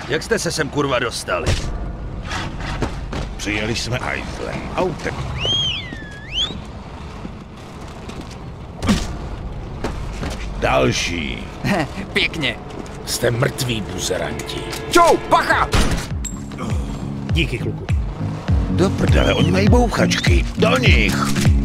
Jak jste se sem kurva dostali? Přijeli jsme Eislem, autem. Další. Pěkně. Jste mrtví, buzeranti. Čau, bacha! Díky, kluku. Do prdele, oni mají bouchačky. Do nich!